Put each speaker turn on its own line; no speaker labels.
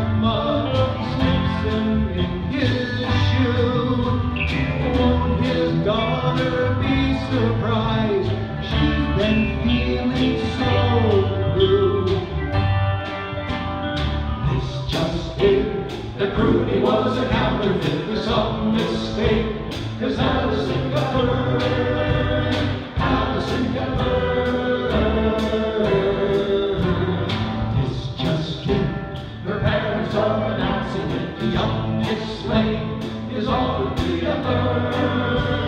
mama slips him in his shoe. Won't his daughter be surprised? She's been feeling so blue. This just in, the Croonie was a counterfeit with some mistake. 'Cause Allison got burned, Allison got burned. This just in, her parents are announcing it. The youngest slave is already a bird.